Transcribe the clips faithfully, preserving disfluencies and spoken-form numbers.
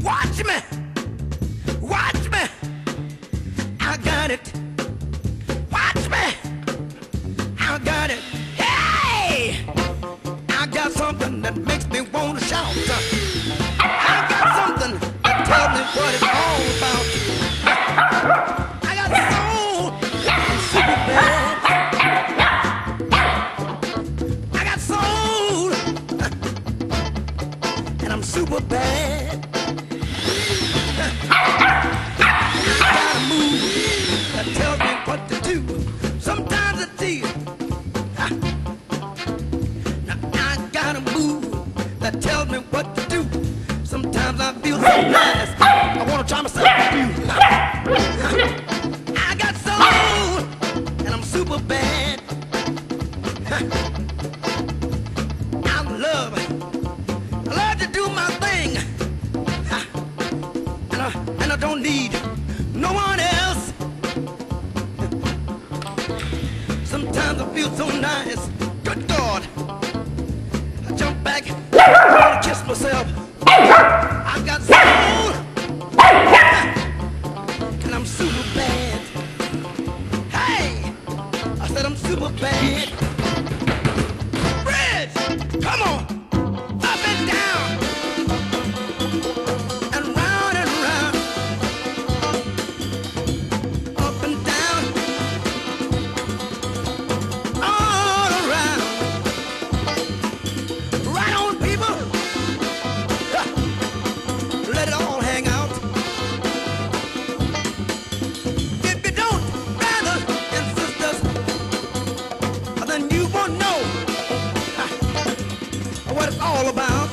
Watch me, watch me, I got it. Watch me, I got it. Hey, I got something that makes me want to shout. I got something that tells me what it's all about. I got soul, I'm super bad. I got soul, and I'm super bad. I got a move that tells me what to do. Sometimes it's easy. Now I got a move that tells me what to do. Sometimes I feel so nice, I want to try myself with you. I got soul, and I'm super bad. I love it. I love to do my thing. And I, and I don't need no one else. Sometimes I feel so nice. Good God. I jump back, I kiss myself. I got soul, and I'm super bad. Hey, I said I'm super bad. Bridge, come on, up and down, and round and round, up and down, all around. Right on, people. Let it all hang out. If you don't, brothers and sisters, then you won't know what it's all about.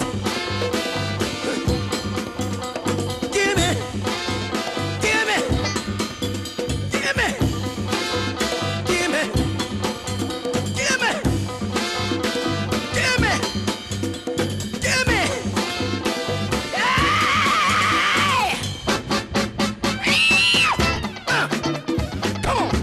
Give me, give me, give me, give me, give me, give me, give me. Hey! Uh, come on.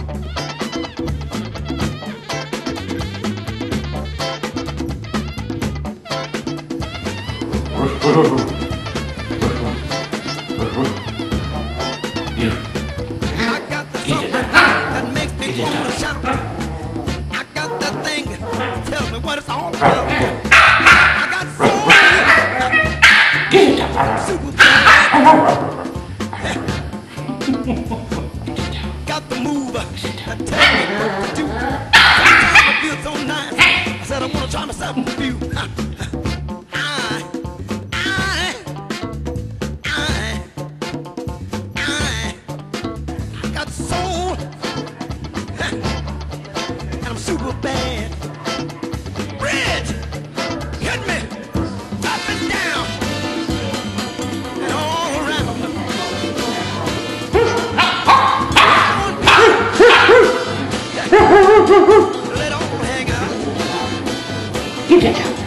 I got the something that makes me want to shout. I got that thing that tells me what it's all about. I got soul, super bad. Got the move that tells me what to do. Sometimes I feel so nice. I said I want to try myself with you. I, I, I, I got soul, and I'm super bad. Bridge, hit me, up and down, and all around. Let it all hang out. You did it.